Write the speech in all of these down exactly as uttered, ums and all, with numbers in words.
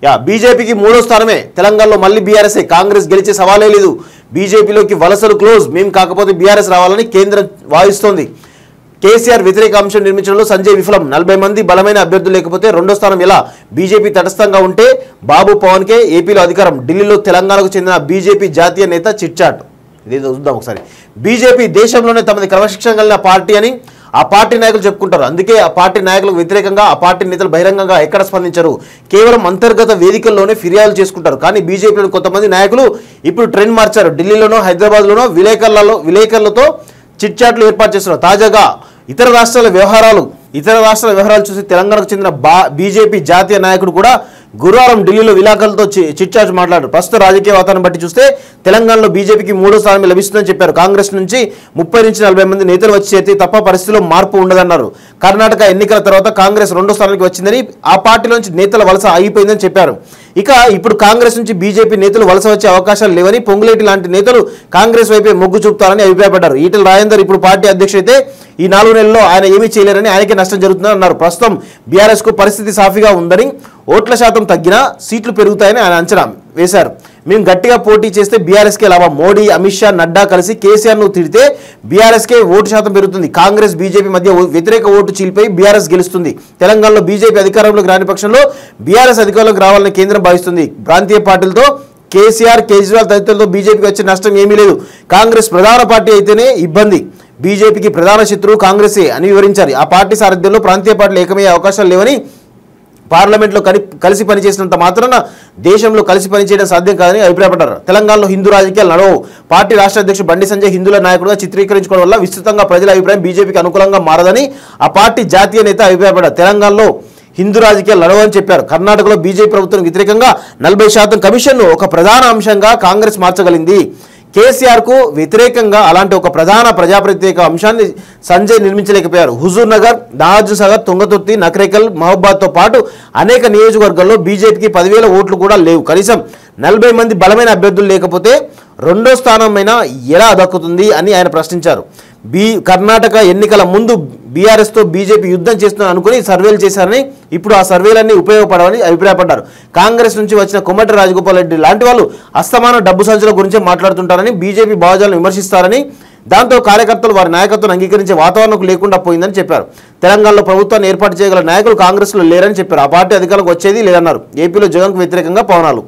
yeah బీజేపీకి మూడో స్థానమే తెలంగాణలో మళ్ళీ బీఆర్ఎస్ కాంగ్రెస్ గెలిచే సవాలే లేదు బీజేపీలోకి వలసలు క్లోజ్ మేం కాకపోతే బీఆర్ఎస్ రావాలని కేంద్రం వాయిస్తోంది కేసీఆర్ వ్యతిరేక అంశం నిర్మించడంలో సంజయ్ విఫలం నలభై మంది బలమైన అభ్యర్థులు లేకపోతే రెండో స్థానం ఎలా బీజేపీ తటస్థంగా ఉంటే బాబు పవన్కే ఏపీలో అధికారం ఢిల్లీలో తెలంగాణకు చెందిన బీజేపీ జాతీయ నేత చిట్చాట్ ఇదేదో చూద్దాం ఒకసారి బీజేపీ దేశంలోనే తమది క్రమశిక్షణ కలిగిన పార్టీ అని ఆ పార్టీ నాయకులు చెప్పుకుంటారు అందుకే ఆ పార్టీ నాయకులకు వ్యతిరేకంగా ఆ పార్టీ నేతలు బహిరంగంగా ఎక్కడ స్పందించరు కేవలం అంతర్గత వేదికల్లోనే ఫిర్యాదులు చేసుకుంటారు కానీ బీజేపీలోని కొంతమంది నాయకులు ఇప్పుడు ట్రెండ్ మార్చారు ఢిల్లీలోనో హైదరాబాద్లోనో విలేకరులలో విలేకరులతో చిట్చాట్లు ఏర్పాటు చేస్తున్నారు తాజాగా ఇతర రాష్ట్రాల వ్యవహారాలు ఇతర రాష్ట్రాల వ్యవహారాలు చూసి తెలంగాణకు చెందిన బా బీజేపీ జాతీయ నాయకుడు కూడా గురువారం ఢిల్లీలో విలేకరులతో చిట్చాట్ మాట్లాడారు ప్రస్తుత రాజకీయ వాతావరణం బట్టి చూస్తే తెలంగాణలో బీజేపీకి మూడో స్థానం లభిస్తుందని చెప్పారు కాంగ్రెస్ నుంచి ముప్పై నుంచి నలభై మంది నేతలు వచ్చి చేతి తప్ప పరిస్థితిలో మార్పు ఉండదన్నారు కర్ణాటక ఎన్నికల తర్వాత కాంగ్రెస్ రెండో స్థానానికి వచ్చిందని ఆ పార్టీలోంచి నేతల వలస ఆగిపోయిందని చెప్పారు ఇక ఇప్పుడు కాంగ్రెస్ నుంచి బీజేపీ నేతలు వలస వచ్చే అవకాశాలు లేవని పొంగులేటి లాంటి నేతలు కాంగ్రెస్ వైపే మొగ్గు చూపుతారని అభిప్రాయపడ్డారు ఈటెల రాజేందర్ ఇప్పుడు పార్టీ అధ్యక్షుడైతే ఈ నాలుగు నెలల్లో ఆయన ఏమీ చేయలేరని ఆయనకే నష్టం జరుగుతుందని అన్నారు ప్రస్తుతం బీఆర్ఎస్ కు పరిస్థితి సాఫీగా ఉందని ఓట్ల శాతం తగ్గినా సీట్లు పెరుగుతాయని ఆయన అంచనా వేశారు మేము గట్టిగా పోటీ చేస్తే బీఆర్ఎస్కే లాభం మోడీ అమిత్ షా నడ్డా కలిసి కేసీఆర్ను తిడితే బీఆర్ఎస్కే ఓటు శాతం పెరుగుతుంది కాంగ్రెస్ బీజేపీ మధ్య వ్యతిరేక ఓటు చీలిపై బీఆర్ఎస్ గెలుస్తుంది తెలంగాణలో బీజేపీ అధికారంలోకి రాని పక్షంలో బీఆర్ఎస్ అధికారంలోకి రావాలని కేంద్రం భావిస్తుంది ప్రాంతీయ పార్టీలతో కేసీఆర్ కేజ్రీవాల్ తదితరులతో బీజేపీకి వచ్చే నష్టం ఏమీ లేదు కాంగ్రెస్ ప్రధాన పార్టీ అయితేనే ఇబ్బంది బీజేపీకి ప్రధాన శత్రువు కాంగ్రెసే అని వివరించారు ఆ పార్టీ సారథ్యంలో ప్రాంతీయ పార్టీలు ఏకమయ్యే అవకాశాలు లేవని పార్లమెంట్లో కలి కలిసి పనిచేసినంత మాత్రాన దేశంలో కలిసి పనిచేయడం సాధ్యం కాదని అభిప్రాయపడ్డారు తెలంగాణలో హిందూ రాజకీయాలు నడవవు పార్టీ రాష్ట్ర అధ్యక్షుడు బండి సంజయ్ హిందువుల నాయకుడిగా చిత్రీకరించుకోవడం వల్ల విస్తృతంగా ప్రజల అభిప్రాయం బీజేపీకి అనుకూలంగా మారదని ఆ పార్టీ జాతీయ నేత అభిప్రాయపడ్డారు తెలంగాణలో హిందూ రాజకీయాలు నడవని చెప్పారు కర్ణాటకలో బీజేపీ ప్రభుత్వం వ్యతిరేకంగా నలభై శాతం కమిషన్ను ఒక ప్రధాన అంశంగా కాంగ్రెస్ మార్చగలిగింది కేసీఆర్కు వ్యతిరేకంగా అలాంటి ఒక ప్రధాన ప్రజాప్రత్యేక అంశాన్ని సంజయ్ నిర్మించలేకపోయారు హుజూర్ నగర్ నాగార్జున సాగర్ తుంగతుర్తి నకరేకల్ మహబాద్తో పాటు అనేక నియోజకవర్గాల్లో బీజేపీకి పదివేల ఓట్లు కూడా లేవు కనీసం నలభై మంది బలమైన అభ్యర్థులు లేకపోతే రెండో స్థానమైనా ఎలా దక్కుతుంది అని ఆయన ప్రశ్నించారు బీ కర్ణాటక ఎన్నికల ముందు బీఆర్ఎస్తో బీజేపీ యుద్ధం చేస్తుందని అనుకుని సర్వేలు చేశారని ఇప్పుడు ఆ సర్వేలన్నీ ఉపయోగపడవని అభిప్రాయపడ్డారు కాంగ్రెస్ నుంచి వచ్చిన కొమ్మటి రాజగోపాల్ రెడ్డి లాంటి వాళ్ళు అస్తమాన డబ్బు సంచుల గురించే మాట్లాడుతుంటారని బీజేపీ భావజాలను విమర్శిస్తారని దాంతో కార్యకర్తలు వారి నాయకత్వం అంగీకరించే వాతావరణం లేకుండా పోయిందని చెప్పారు తెలంగాణలో ప్రభుత్వాన్ని ఏర్పాటు చేయగల నాయకులు కాంగ్రెస్లో లేరని చెప్పారు ఆ పార్టీ అధికారంలోకి వచ్చేది లేదన్నారు ఏపీలో జగన్కు వ్యతిరేకంగా పవనాలు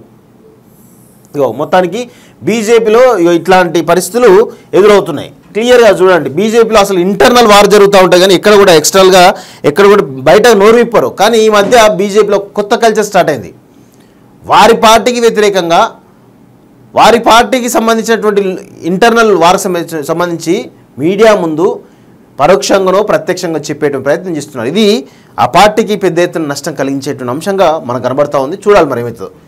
ఇగో మొత్తానికి బీజేపీలో ఇట్లాంటి పరిస్థితులు ఎదురవుతున్నాయి క్లియర్గా చూడండి బీజేపీలో అసలు ఇంటర్నల్ వార్ జరుగుతూ ఉంటాయి కానీ ఎక్కడ కూడా ఎక్స్టర్నల్గా ఎక్కడ కూడా బయట నోరు విప్పరు కానీ ఈ మధ్య బీజేపీలో కొత్త కల్చర్ స్టార్ట్ అయింది వారి పార్టీకి వ్యతిరేకంగా వారి పార్టీకి సంబంధించినటువంటి ఇంటర్నల్ వార్ సంబంధించి మీడియా ముందు పరోక్షంగానో ప్రత్యక్షంగా చెప్పేటువంటి ప్రయత్నం చేస్తున్నారు ఇది ఆ పార్టీకి పెద్ద ఎత్తున నష్టం కలిగించేటువంటి అంశంగా మనకు కనబడతా ఉంది చూడాలి మరి ఏమవుతుందో